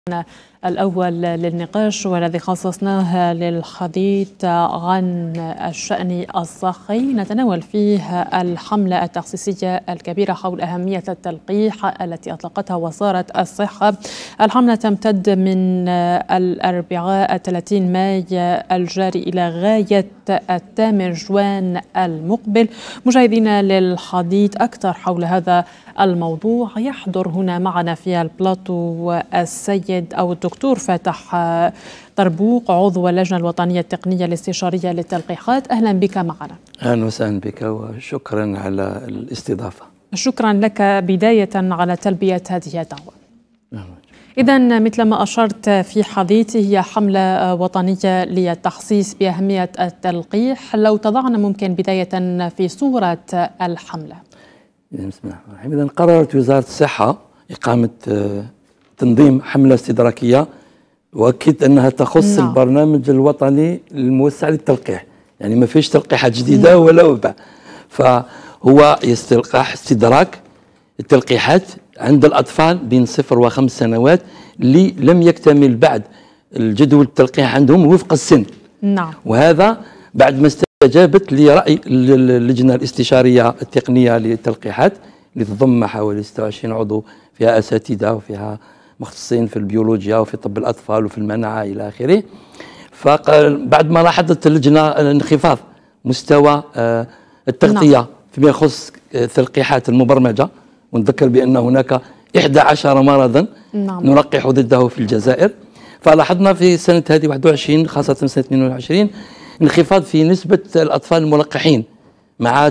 الأول للنقاش والذي خصصناه للحديث عن الشأن الصحي، نتناول فيه الحملة التخصيصية الكبيرة حول أهمية التلقيح التي أطلقتها وزارة الصحة. الحملة تمتد من الأربعاء 30 ماي الجاري إلى غاية 8 جوان المقبل. مشاهدينا، للحديث أكثر حول هذا الموضوع يحضر هنا معنا في البلاطو السيد أو الدكتور فاتح طربوق، عضو اللجنة الوطنية التقنية الاستشارية للتلقيحات. أهلا بك معنا. أهلا وسهلا بك وشكرا على الاستضافة. شكرا لك بداية على تلبية هذه الدعوة. إذن مثل ما أشرت في حديثي، هي حملة وطنية للتحسيس بأهمية التلقيح. لو تضعنا ممكن بداية في صورة الحملة. بسم الله الرحمن الرحيم. إذن قررت وزارة الصحة إقامة تنظيم حملة استدراكية، وأكد أنها تخص البرنامج الوطني الموسع للتلقيح، يعني ما فيش تلقيحات جديدة ولا وباء، فهو يستلقح استدراك التلقيحات عند الأطفال بين 0 و5 سنوات اللي لم يكتمل بعد الجدول التلقيح عندهم وفق السن. نعم. وهذا بعد ما استجابت لرأي اللجنة الاستشارية التقنية للتلقيحات اللي تضم حوالي 26 عضو، فيها أساتذة وفيها مختصين في البيولوجيا وفي طب الأطفال وفي المناعة إلى آخره. فبعد ما لاحظت اللجنة انخفاض مستوى التغطية فيما يخص التلقيحات المبرمجة، ونذكر بأن هناك 11 مرضا نلقح ضده في الجزائر، فلاحظنا في سنة هذه 21 خاصة سنة 22 انخفاض في نسبة الأطفال الملقحين مع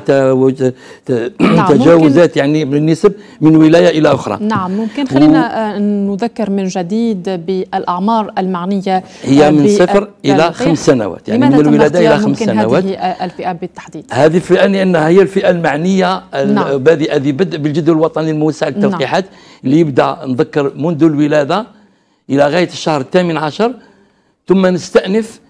تجاوزات يعني بالنسب من ولاية إلى أخرى. نعم، ممكن خلينا نذكر من جديد بالأعمار المعنية. هي من 0 إلى 5 سنوات، يعني من الولادة إلى 5 سنوات. هذه الفئة بالتحديد؟ هذه الفئة لأنها هي الفئة المعنية بادئة بدء بالجدول الوطني الموسع للتلقيحات اللي يبدأ نذكر منذ الولادة إلى غاية الشهر 18، ثم نستأنف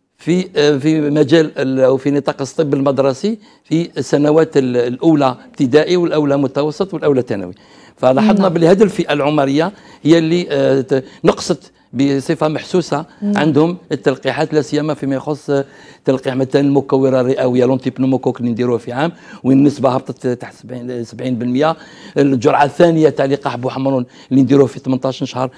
في مجال أو في نطاق الطب المدرسي في السنوات الأولى ابتدائي والأولى متوسط والأولى ثانوي. فلاحظنا بلي هذه الفئة العمرية هي اللي نقصت بصفة محسوسة عندهم التلقيحات، لا سيما فيما يخص تلقيح مثلا المكورة الرئوية لونتي بنوموكوك اللي نديروه في عام والنسبة هبطت تحت 70%. الجرعة الثانية تاع لقاح بوحمرون اللي نديروه في 18 شهر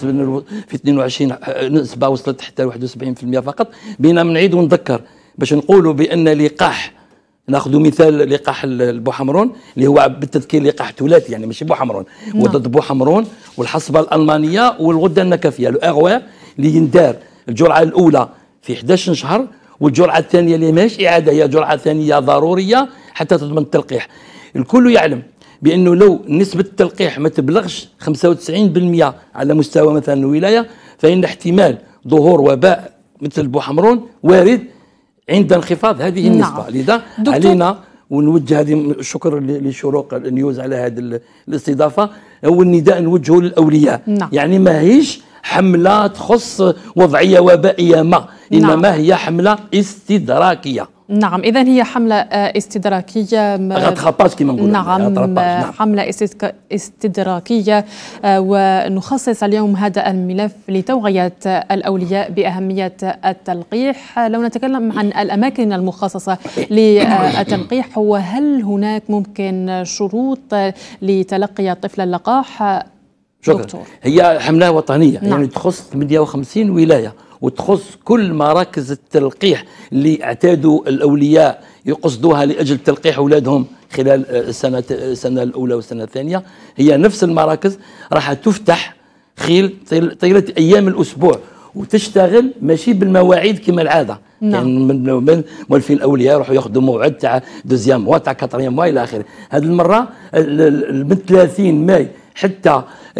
في 22 نسبة وصلت حتى 71% فقط. بينا نعيد ونذكر باش نقولوا بأن لقاح، ناخذ مثال لقاح البوحمرون اللي هو بالتذكير لقاح ثلاثي، يعني ماشي بوحمرون، وضد بوحمرون والحصبه الالمانيه والغده النكفيه الاغوار اللي يندار الجرعه الاولى في 11 شهر، والجرعه الثانيه اللي ماشي اعاده هي جرعه ثانيه ضروريه حتى تضمن التلقيح. الكل يعلم بانه لو نسبه التلقيح ما تبلغش 95% على مستوى مثلا الولايه، فان احتمال ظهور وباء مثل بوحمرون وارد عند انخفاض هذه النسبة. لذا علينا ونوجه هذه الشكر لشروق النيوز على هذه الاستضافة، هو النداء نوجهه للأولياء. يعني ما هيش حملة تخص وضعية وبائية ما، إنما هي حملة استدراكية. نعم، إذن هي حملة استدراكية. كما نقول. نعم، حملة استدراكية، ونخصص اليوم هذا الملف لتوعية الأولياء بأهمية التلقيح. لو نتكلم عن الأماكن المخصصة للتلقيح، وهل هناك ممكن شروط لتلقي الطفل اللقاح؟ دكتور، هي حملة وطنية. يعني تخص 58 ولاية وتخص كل مراكز التلقيح اللي اعتادوا الأولياء يقصدوها لأجل تلقيح أولادهم خلال السنة الأولى والسنة الثانية. هي نفس المراكز راح تفتح طيلة أيام الأسبوع وتشتغل ماشي بالمواعيد كما العادة. يعني من مولفين الأولياء يروحوا ياخذوا موعد تاع دوزيام موا تاع كاتريام موا إلى آخره. هذه المرة من 30 ماي حتى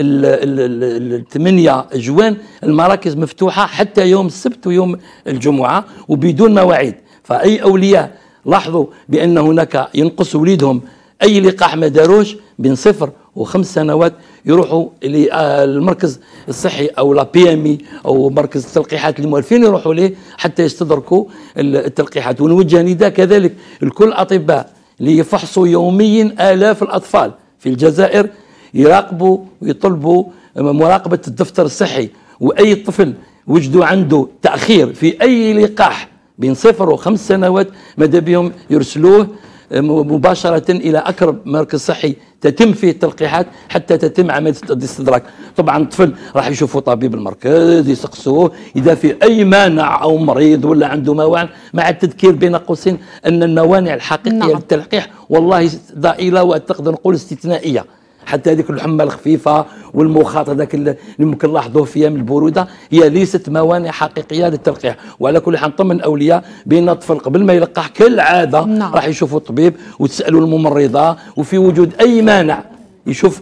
8 جوان المراكز مفتوحة حتى يوم السبت ويوم الجمعة وبدون مواعيد. فأي أولياء لاحظوا بأن هناك ينقص وليدهم أي لقاح ما داروش بين 0 و5 سنوات يروحوا للمركز الصحي أو لا PMI أو مركز التلقيحات المؤلفين يروحوا ليه حتى يستدركوا التلقيحات. ونوجه نداء كذلك لكل الأطباء اللي يفحصوا يوميا آلاف الأطفال في الجزائر يراقبوا ويطلبوا مراقبة الدفتر الصحي واي طفل وجدوا عنده تاخير في اي لقاح بين 0 و5 سنوات ماذا بهم يرسلوه مباشرة إلى أقرب مركز صحي تتم فيه التلقيحات حتى تتم عملية الاستدراك. طبعا الطفل راح يشوفوا طبيب المركز يسقسوه إذا في أي مانع أو مريض ولا عنده موانع، مع التذكير بين قوسين أن الموانع الحقيقية للتلقيح والله ضئيلة وتقدر نقول استثنائية. حتى هذيك الحمى الخفيفه والمخاط هذاك اللي ممكن نلاحظوه في ايام البروده هي ليست موانع حقيقيه للتلقيح. وعلى كل حال نطمن الاولياء بان الطفل قبل ما يلقح كالعاده راح يشوفوا الطبيب وتسالوا الممرضه، وفي وجود اي مانع يشوف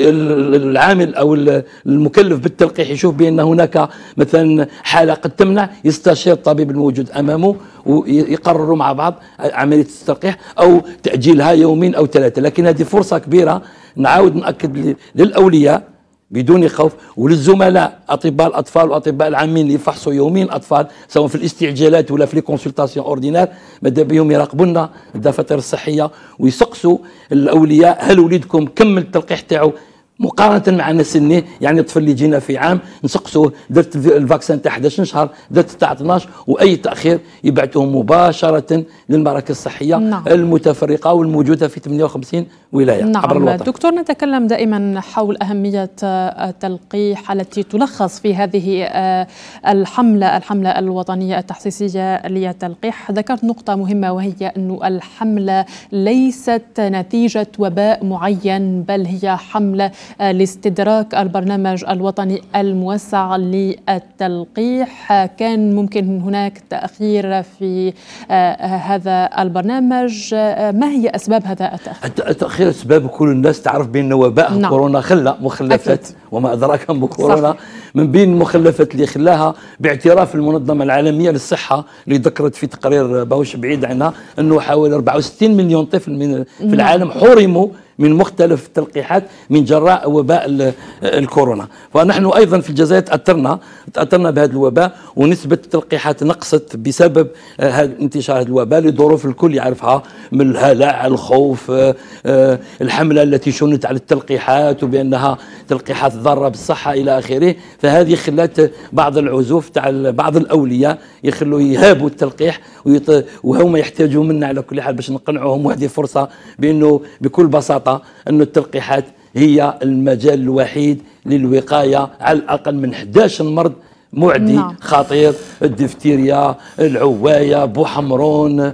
العامل او المكلف بالتلقيح يشوف بان هناك مثلا حاله قد تمنع، يستشير الطبيب الموجود امامه ويقرروا مع بعض عمليه التلقيح او تاجيلها يومين او 3. لكن هذه فرصه كبيره نعاود ناكد للاولياء بدون خوف وللزملاء اطباء الاطفال واطباء العامين اللي يفحصوا يوميا الاطفال سواء في الاستعجالات ولا في لي كونسلطاسيون اوردينار، ماذا بهم يراقبوا لنا الدفاتر الصحيه ويسقسوا الاولياء هل وليدكم كمل التلقيح تاعو مقارنه مع سنه. يعني الطفل اللي جينا في عام نسقسوه درت الفاكسين تاع 11 شهر درت تاع 12، واي تاخير يبعثوه مباشره للمراكز الصحيه المتفرقه والموجوده في 58 ولايه عبر الوطن. دكتور، نتكلم دائما حول اهميه التلقيح التي تلخص في هذه الحمله الوطنيه التحسيسيه للتلقيح. ذكرت نقطه مهمه وهي أن الحمله ليست نتيجه وباء معين، بل هي حمله لاستدراك البرنامج الوطني الموسع للتلقيح. كان ممكن هناك تأخير في هذا البرنامج، ما هي أسباب هذا التأخير؟ التأخير أسباب كل الناس تعرف بأن وباء كورونا خلى مخلفات وما أدراك بكورونا. من بين المخلفات اللي خلاها باعتراف المنظمة العالمية للصحة اللي ذكرت في تقرير باوش بعيد عنها أنه حوالي 64 مليون طفل في العالم حرموا من مختلف التلقيحات من جراء وباء الكورونا. فنحن ايضا في الجزائر تاثرنا بهذا الوباء، ونسبه التلقيحات نقصت بسبب انتشار هذا الوباء لظروف الكل يعرفها من الهلع، الخوف، الحمله التي شنت على التلقيحات وبانها تلقيحات ضاره بالصحه الى اخره. فهذه خلت بعض العزوف تاع بعض الاولياء يخلوا يهابوا التلقيح وهم يحتاجوا منا على كل حال باش نقنعوهم. وهذه فرصه بانه بكل بساطه أن التلقيحات هي المجال الوحيد للوقاية على الأقل من 11 مرض معدي خطير: الدفتيريا، العواية، بوحمرون،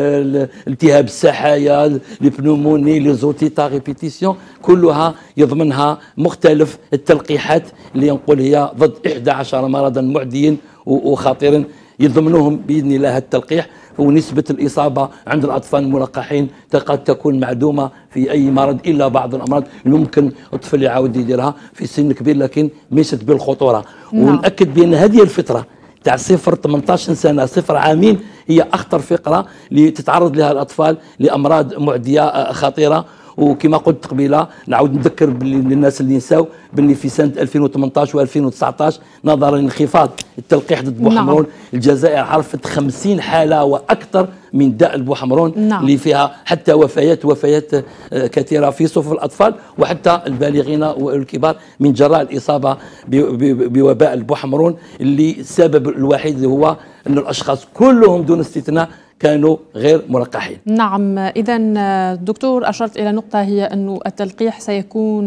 التهاب السحايا، البنوموني، ليزوتيتا ريبيتيسيون، كلها يضمنها مختلف التلقيحات اللي نقول هي ضد 11 مرضا معديا وخطيرا يضمنوهم بإذن الله التلقيح. ونسبة الإصابة عند الأطفال الملقحين قد تكون معدومة في أي مرض إلا بعض الأمراض اللي ممكن الطفل يعاود يديرها في سن كبير لكن ليست بالخطورة. ونأكد بأن هذه الفترة تاع 0-18 سنة 0 عامين هي أخطر فقرة اللي تتعرض لها الأطفال لأمراض معدية خطيرة. وكما قلت قبيله نعاود نذكر للناس اللي نساو باللي في سنه 2018 و2019 نظرا لانخفاض التلقيح ضد بوحمرون الجزائر عرفت 50 حاله واكثر من داء البوحمرون اللي فيها حتى وفيات كثيره في صفوف الاطفال وحتى البالغين والكبار من جراء الاصابه بوباء البوحمرون اللي السبب الوحيد اللي هو ان الاشخاص كلهم دون استثناء كانوا غير ملقحين. نعم، إذا دكتور أشرت إلى نقطة هي أن التلقيح سيكون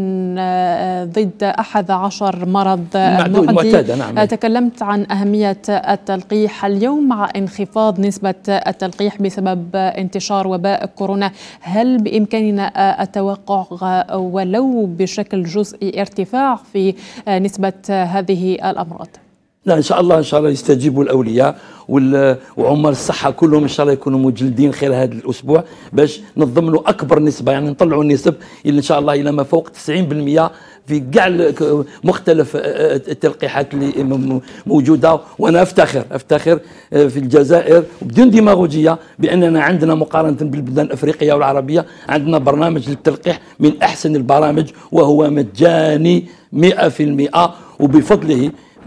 ضد 11 مرض معتادة. نعم. تكلمت عن أهمية التلقيح اليوم مع انخفاض نسبة التلقيح بسبب انتشار وباء كورونا، هل بإمكاننا التوقع ولو بشكل جزئي ارتفاع في نسبة هذه الأمراض؟ لا ان شاء الله يستجيبوا الاولياء وعمال الصحه كلهم ان شاء الله يكونوا مجلدين خلال هذا الاسبوع باش نضمنوا اكبر نسبه، يعني نطلعوا النسب اللي ان شاء الله الى ما فوق 90% في كاع مختلف التلقيحات اللي موجوده. وانا افتخر في الجزائر بدون ديماغوجيه باننا عندنا مقارنه بالبلدان الافريقيه والعربيه عندنا برنامج للتلقيح من احسن البرامج وهو مجاني 100%، وبفضله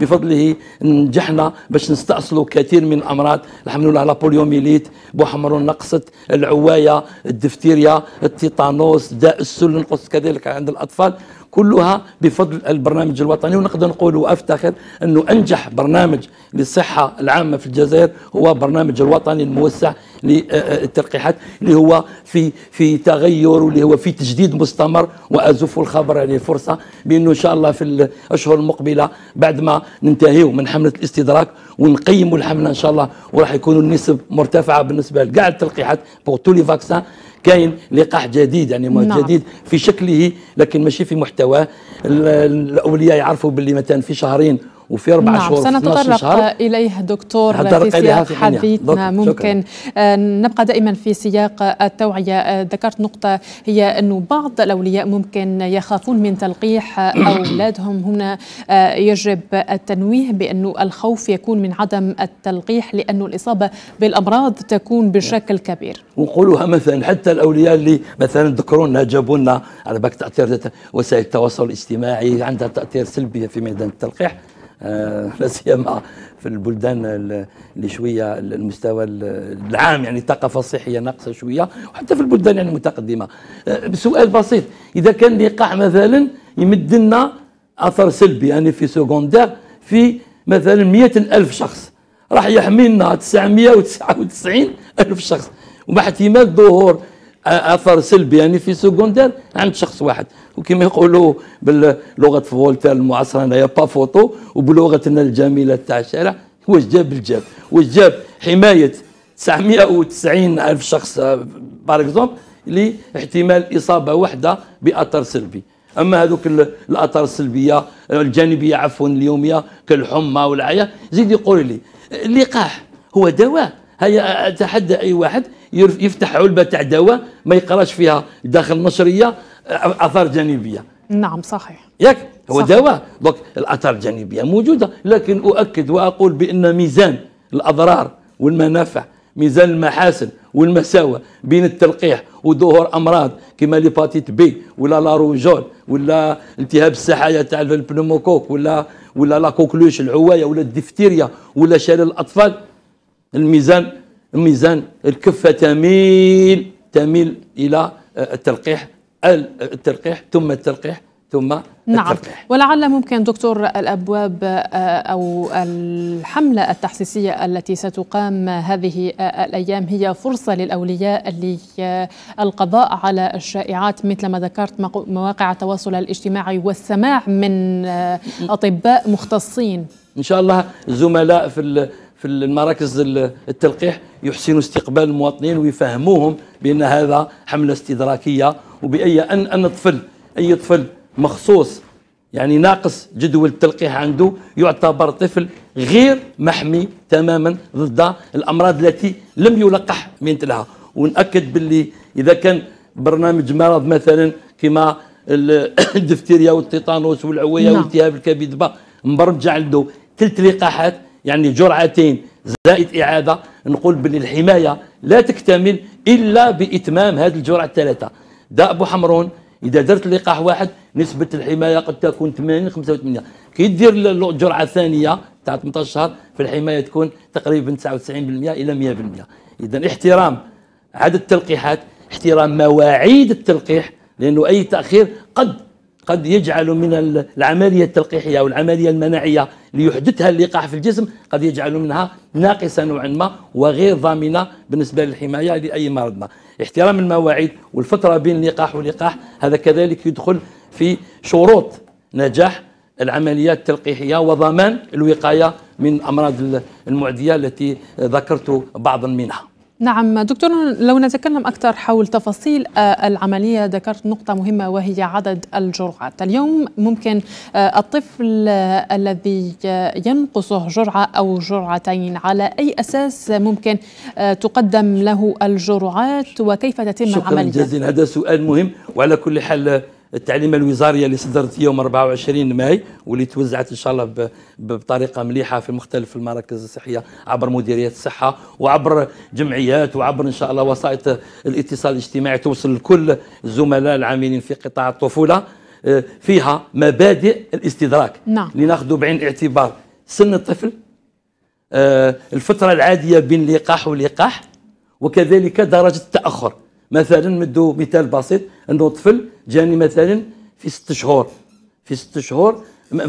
بفضله نجحنا باش نستأصلوا كثير من الأمراض، الحمد لله، على بوليوميليت، بوحمرون، نقصة العواية، الدفتيريا، التيتانوس، داء السل نقص كذلك عند الأطفال، كلها بفضل البرنامج الوطني. ونقدر نقول وافتخر انه انجح برنامج للصحه العامه في الجزائر هو برنامج الوطني الموسع للتلقيحات، اللي هو في تغير واللي هو في تجديد مستمر. وازف الخبر يعني الفرصه بانه ان شاء الله في الاشهر المقبله بعد ما ننتهيوا من حمله الاستدراك ونقيموا الحمله ان شاء الله، وراح يكونوا النسب مرتفعه بالنسبه لكاع التلقيحات بور تو لي فاكسان. كاين لقاح جديد يعني جديد في شكله لكن ماشي في محتواه. الاولياء يعرفوا باللي مثلا في شهرين وفي 4 شهور سنتطرق إليه دكتور في سياق حديثنا. ممكن نبقى دائما في سياق التوعية. ذكرت نقطة هي أنه بعض الأولياء ممكن يخافون من تلقيح أولادهم. هنا يجب التنويه بأنه الخوف يكون من عدم التلقيح لأنه الإصابة بالأمراض تكون بشكل كبير. ونقولوها مثلا حتى الأولياء اللي مثلا ذكرونا جابوا لنا على بالك تأثير وسائل التواصل الاجتماعي عندها تأثير سلبي في ميدان التلقيح، لا سيما في البلدان اللي شويه المستوى العام يعني الثقافه الصحيه ناقصه شويه، وحتى في البلدان يعني المتقدمه. بسؤال بسيط، اذا كان لقاح مثلا يمد لنا اثر سلبي يعني في سكوندير في مثلا 100,000 شخص، راح يحمي لنا 999,000 شخص، ومع احتمال ظهور اثر سلبي يعني في سكوندير عند شخص واحد. وكما يقولوا باللغه فولتير المعاصره هنايا با فوتو، وبلغتنا الجميله تاع الشارع واش جاب الجاب، واش جاب حمايه 990,000 شخص بار اكزومبل لاحتمال اصابه واحده باثر سلبي. اما هذوك الاثار السلبيه الجانبيه عفوا اليوميه كالحمى والعيا، زيد يقول لي اللقاح هو دواء. هيا اتحدى اي واحد يفتح علبه تاع دواء ما يقراش فيها داخل نشريه اثار جانبيه. نعم صحيح، ياك هو صحيح. دواء دونك الاثار الجانبيه موجوده، لكن اؤكد واقول بان ميزان الاضرار والمنافع، ميزان المحاسن والمساوئ بين التلقيح وظهور امراض كما ليباتيت بي ولا لا روجول ولا التهاب السحايا تاع البنوموكوك ولا لا كوكلوش العوايه ولا الدفتيريا ولا شلل الاطفال، الميزان الكفه تميل الى التلقيح ثم التلقيح ثم نعم. التلقيح. ولعل ممكن دكتور الأبواب أو الحملة التحسيسية التي ستقام هذه الأيام هي فرصة للأولياء للقضاء على الشائعات مثل ما ذكرت مواقع التواصل الاجتماعي والسماع من أطباء مختصين. إن شاء الله الزملاء في المراكز التلقيح يحسنوا استقبال المواطنين ويفهموهم بأن هذا حملة استدراكية، وبأي أن أي طفل مخصوص يعني ناقص جدول التلقيح عنده يعتبر طفل غير محمي تماما ضد الأمراض التي لم يلقح مثلها. ونأكد باللي إذا كان برنامج مرض مثلا كما الدفتيريا والتيتانوس والعوية والتهاب الكبد مبرمج عنده 3 لقاحات يعني جرعتين زائد إعادة، نقول باللي الحماية لا تكتمل إلا بإتمام هذه الجرعة الثلاثة. داء بوحمرون إذا درت لقاح واحد نسبة الحماية قد تكون 80-85%، كي دير الجرعة الثانية تاع 18 شهر في الحماية تكون تقريبا 99% إلى 100%. إذا احترام عدد التلقيحات، احترام مواعيد التلقيح، لأنه أي تأخير قد يجعل من العملية التلقيحية أو العملية المناعية ليحدثها اللقاح في الجسم قد يجعل منها ناقصة نوعا ما وغير ضامنة بالنسبة للحماية لأي مرض ما. احترام المواعيد والفترة بين لقاح ولقاح هذا كذلك يدخل في شروط نجاح العمليات التلقيحية وضمان الوقاية من الأمراض المعدية التي ذكرت بعضا منها. نعم دكتور، لو نتكلم أكثر حول تفاصيل العملية، ذكرت نقطة مهمة وهي عدد الجرعات. اليوم ممكن الطفل الذي ينقصه جرعة أو جرعتين على أي أساس ممكن تقدم له الجرعات وكيف تتم العملية؟ شكرا جزيلا، هذا سؤال مهم. وعلى كل حال التعليمة الوزارية اللي صدرت يوم 24 ماي واللي توزعت إن شاء الله بطريقة مليحة في مختلف المراكز الصحية عبر مديريات الصحة وعبر جمعيات وعبر إن شاء الله وسائط الاتصال الاجتماعي توصل لكل الزملاء العاملين في قطاع الطفولة، فيها مبادئ الاستدراك. نعم. لناخذ بعين الاعتبار سن الطفل، الفترة العادية بين اللقاح واللقاح، وكذلك درجة التأخر. مثلا ندو مثال بسيط، أنه طفل جاني مثلا في 6 شهور، في 6 شهور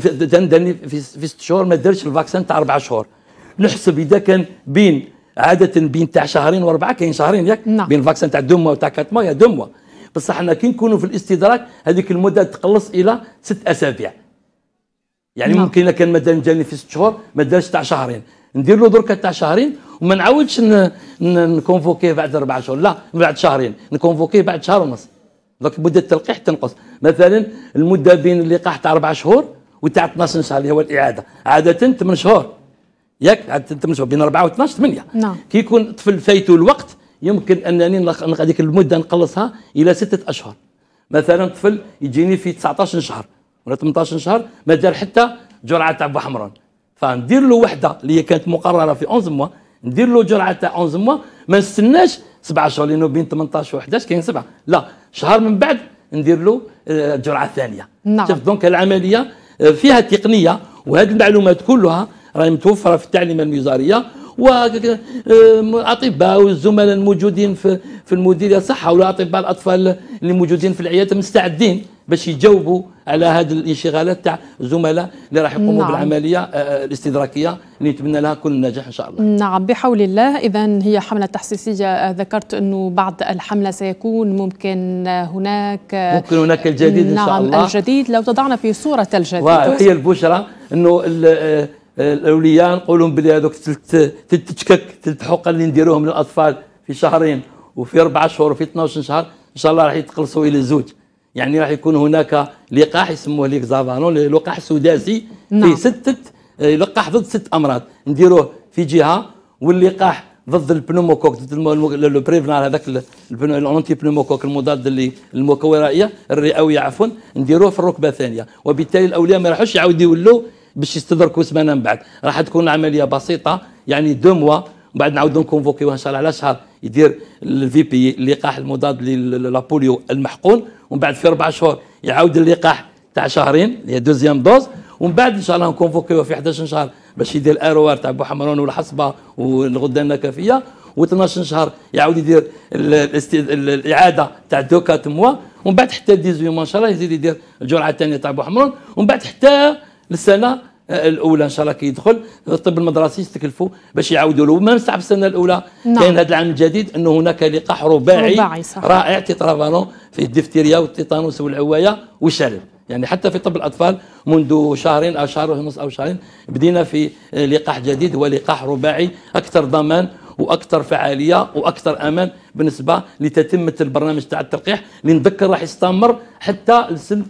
في 6 شهور ما دارش الفاكسان تاع 4 شهور، نحسب إذا كان بين عادة بين تاع شهرين و4 كاين شهرين ياك نعم. بين الفاكسان تاع 2 موا وتاع 4 موا يا 2 موا، بصح حنا كي نكونوا في الاستدراك هذيك المدة تقلص إلى 6 أسابيع. يعني نعم. ممكن كان مثلا جاني في 6 شهور ما دارش تاع شهرين، ندير له دركا تاع شهرين وما نعاودش نكونفوكيه بعد 4 شهور، لا بعد شهرين نكونفوكيه بعد شهر ونص. دونك مده التلقيح تنقص. مثلا المده بين اللقاح تاع 4 شهور وتاع 12 شهر اللي هو الاعاده، عاده 8 شهور ياك، عاده 8 شهور بين 4 و 12 8. نعم. كي يكون الطفل فايته الوقت يمكن انني هذيك المده نقلصها الى 6 اشهر. مثلا طفل يجيني في 19 شهر ولا 18 شهر ما دار حتى جرعه تاع بوحمران، فندير له وحده اللي هي كانت مقرره في 11 موا، ندير له جرعه تاع 11 موا، ما نستناش 7 شهور لانه بين 18 و 11 كاين 7، لا شهر من بعد ندير له الجرعه الثانيه. نعم. شوف دونك العمليه فيها تقنيه، وهذه المعلومات كلها راهي متوفره في التعليمه الوزاريه، والاطباء والزملاء الموجودين في المديريه الصحه والاطباء الاطفال اللي موجودين في العيادات مستعدين باش يجاوبوا على هذه الانشغالات تاع الزملاء اللي راح يقوموا نعم. بالعمليه الاستدراكيه اللي نتمنى لها كل نجاح ان شاء الله. نعم بحول الله. اذا هي حمله تحسيسيه، ذكرت انه بعد الحمله سيكون ممكن هناك الجديد ان شاء الله. نعم الجديد، لو تضعنا في صوره الجديد. وهي البشرى انه الاولياء نقول لهم بلي هذوك ثلاث حقن اللي نديروهم للاطفال في شهرين وفي 4 شهور وفي 12 شهر ان شاء الله راح يتقلصوا الى 2. يعني راح يكون هناك لقاح يسموه ليكزافالون، لقاح سداسي فيه 6 لقاح ضد 6 امراض، نديروه في جهه، واللقاح ضد البنوموكوك ضد لو بريفنال هذاك الانتي بنوموكوك المضاد للمكورائيه الرئويه عفوا، نديروه في الركبه الثانيه، وبالتالي الاولياء ما راحوش يعاودوا يولوا باش يستدركوا سمانه من بعد، راح تكون العمليه بسيطه يعني 2 موا، وبعد نعاودوا نكونفوكيوه ان شاء الله على شهر يدير الفي بي اللقاح المضاد للبوليو المحقون، ومن بعد في 4 شهور يعاود اللقاح تاع شهرين اللي هي دوزيام دوز، ومن بعد ان شاء الله نكونفوكيوه في 11 شهر باش يدير الار تاع بوحمرون والحصبه والغده النكفيه، و12 شهر يعاود يدير الاعاده تاع 2 موا، ومن بعد حتى 18 موا ان شاء الله يزيد يدير الجرعه الثانيه تاع بوحمرون، ومن بعد حتى للسنه الاولى ان شاء الله كي يدخل الطب المدرسي يستكلفوا باش يعاودوا له. ما نستعب السنه الاولى نعم. كاين هذا العام الجديد انه هناك لقاح رباعي رائع تيترافالون في الدفتيريا والتيتانوس والعوايه والشلل. يعني حتى في طب الاطفال منذ شهرين او شهر ونص او شهرين بدينا في لقاح جديد، هو لقاح رباعي اكثر ضمان واكثر فعاليه واكثر امان بالنسبه لتتمه البرنامج تاع التلقيح اللي نذكر راح يستمر حتى لسن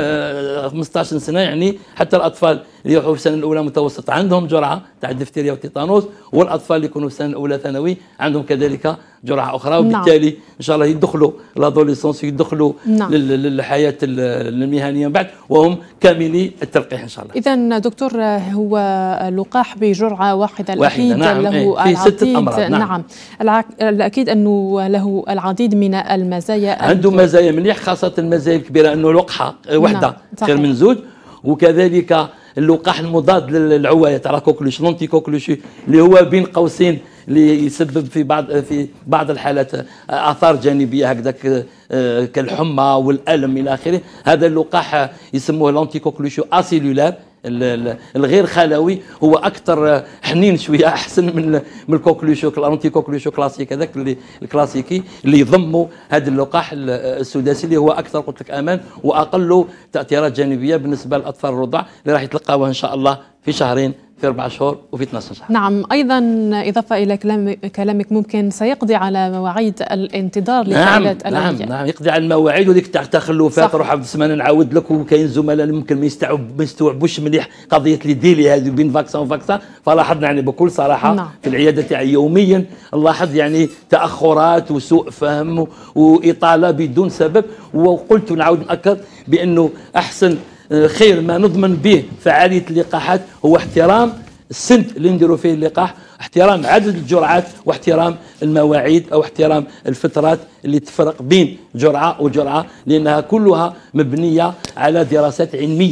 15 سنه، يعني حتى الاطفال اللي يروحوا في السنه الاولى متوسط عندهم جرعه تاع الدفتيريا والتيتانوس، والاطفال اللي يكونوا في السنه الاولى ثانوي عندهم كذلك جرعه اخرى، وبالتالي نعم. ان شاء الله يدخلوا لادوليسونس، يدخلوا نعم. للحياه المهنيه بعد وهم كاملي التلقيح ان شاء الله. اذا دكتور هو لقاح بجرعه واحده الاكيد نعم. له في 6 أمراض نعم. الاكيد انه له العديد من المزايا، عنده مزايا مليح، خاصه المزايا الكبيره انه لقحه وحده نعم. خير من 2، وكذلك اللقاح المضاد للعوايه تاع كوكلوش لونتي كوكلوش اللي هو بين قوسين اللي يسبب في بعض الحالات اثار جانبيه هكذاك كالحمى والالم الى اخره. هذا اللقاح يسموه لونتي كوكلوش اسيلولار الغير خلوي، هو اكثر حنين شويه احسن من الكوكلوشوك الانتي كوكلوشوك كلاسيك هذاك اللي الكلاسيكي اللي يضموا هذا اللقاح السداسي اللي هو اكثر قلت لك امان واقل تاثيرات جانبيه بالنسبه للاطفال الرضع اللي راح يتلقاوها ان شاء الله في شهرين في 4 شهور وفي 12 شهر. نعم. ايضا اضافه الى كلامك ممكن سيقضي على مواعيد الانتظار لحالة العمليه. نعم يقضي على المواعيد وديك تاع التخلفات. روح عبد السمانه نعاود لك، وكاين زملاء اللي ممكن ما يستوعبوش مليح قضيه لي ديلي هذه بين فاكسان وفاكسان، فلاحظنا يعني بكل صراحه نعم. في العياده تاعي يوميا نلاحظ يعني تاخرات وسوء فهم واطاله بدون سبب، وقلت ونعاود ناكد بانه احسن خير ما نضمن به فعاليه اللقاحات هو احترام السن اللي نديروا فيه اللقاح، احترام عدد الجرعات، واحترام المواعيد او احترام الفترات اللي تفرق بين جرعه وجرعه، لانها كلها مبنيه على دراسات علميه.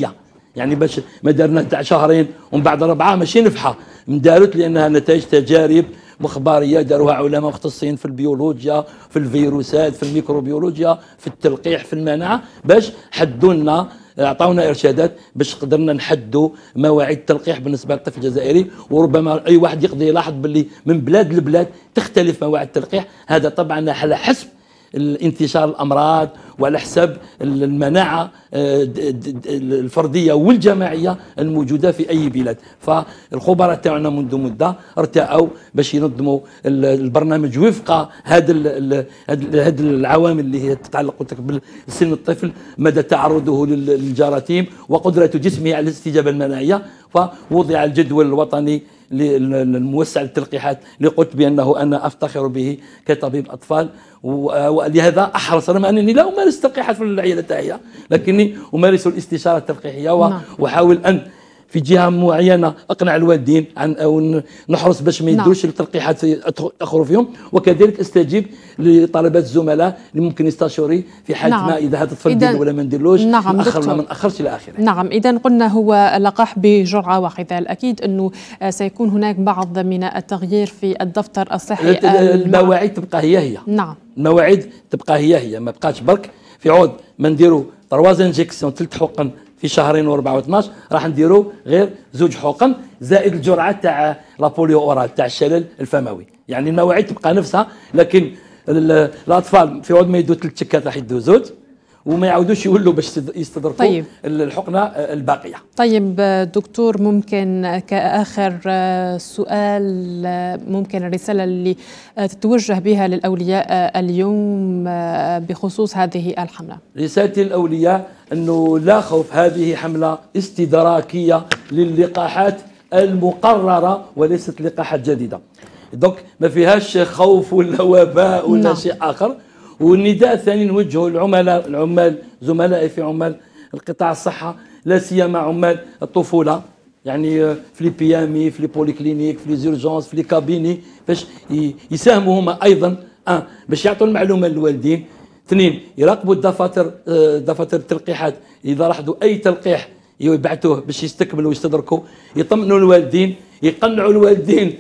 يعني باش ما دارنا تاع شهرين ومن بعد 4 ماشي نفحه، دارت لانها نتائج تجارب مخبريه داروها علماء مختصين في البيولوجيا، في الفيروسات، في الميكروبيولوجيا، في التلقيح، في المناعه، باش حدوا لنا اعطونا ارشادات باش قدرنا نحدوا مواعيد التلقيح بالنسبه للطفل الجزائري. وربما اي واحد يقدر يلاحظ باللي من بلاد لبلاد تختلف مواعيد التلقيح، هذا طبعا على حسب انتشار الامراض وعلى حساب المناعه الفرديه والجماعيه الموجوده في اي بلاد. فالخبراء تاعنا منذ مده ارتأوا باش ينظموا البرنامج وفق هذه العوامل اللي هي تتعلق بسن الطفل، مدى تعرضه للجراثيم وقدره جسمه على الاستجابه المناعيه. فوضع الجدول الوطني الموسع للتلقيحات اللي قلت بانه انا افتخر به كطبيب اطفال، ولهذا احرص رغم انني لا امارس التلقيحات في العياده تاعي، لكني امارس الاستشاره التلقيحيه واحاول ان في جهه معينه اقنع الوالدين عن او نحرص باش ما يدوش التلقيحات يتاخروا فيهم، وكذلك استجيب لطلبات الزملاء اللي ممكن يستشوري في حال ما اذا هذا الطفل ندير ولا ما نديرلوش، ناخر ولا ما ناخرش الى اخره. نعم، اذا قلنا هو اللقاح بجرعه واحده، الاكيد انه سيكون هناك بعض من التغيير في الدفتر الصحي. المواعيد تبقى هي. نعم، المواعيد تبقى هي، ما بقاش برك في عود ما نديروا 3 انجيكسيون 3 حقن في شهرين و4 و12، راح نديروا غير 2 حقن زائد الجرعه تاع لابوليو اورال تاع الشلل الفموي. يعني المواعيد تبقى نفسها، لكن الاطفال في عود ما يدوا 3 شكات راح يدوا 2 وما يعاودوش يولوا باش يستدركوا. طيب. الحقنه الباقيه. طيب دكتور، ممكن كآخر سؤال، ممكن الرسالة اللي تتوجه بها للأولياء اليوم بخصوص هذه الحملة؟ رسالتي للأولياء أنه لا خوف، هذه حملة استدراكية للقاحات المقررة وليست لقاحات جديدة، دونك ما فيهاش خوف ولا وباء ولا شيء آخر. والنداء الثاني نوجهه العمال زملائي في عمال القطاع الصحة، لا سيما عمال الطفولة، يعني في لي بيامي، في لي بوليكلينيك، في لي زورجونس، في لي كابيني، باش يساهموا هما أيضا باش يعطوا المعلومة للوالدين. 2 يراقبوا دفاتر التلقيحات، إذا لاحظوا أي تلقيح يبعثوه باش يستكملوا ويستدركوا، يطمئنوا الوالدين، يقنعوا الوالدين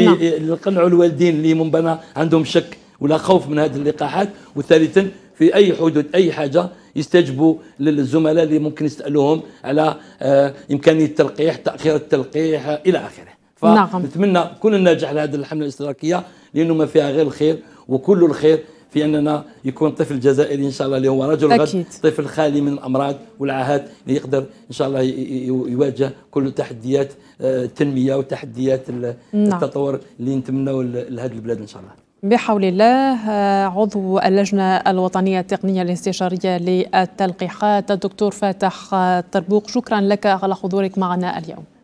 اللي منبنى عندهم شك ولا خوف من هذه اللقاحات. وثالثا في اي حدود اي حاجه يستجبوا للزملاء اللي ممكن يسالوهم على امكانيه التلقيح، تاخير التلقيح الى اخره. فنتمنى كل النجاح لهذه الحمله الاستدراكيه، لانه ما فيها غير الخير، وكل الخير في اننا يكون طفل جزائري ان شاء الله اللي هو رجل غد، طفل خالي من الامراض والعاهات، اللي يقدر ان شاء الله يواجه كل تحديات التنميه وتحديات التطور اللي نتمنوا لهذه البلاد ان شاء الله. بحول الله. عضو اللجنة الوطنية التقنية الاستشارية للتلقيحات الدكتور فاتح طربوق، شكرا لك على حضورك معنا اليوم.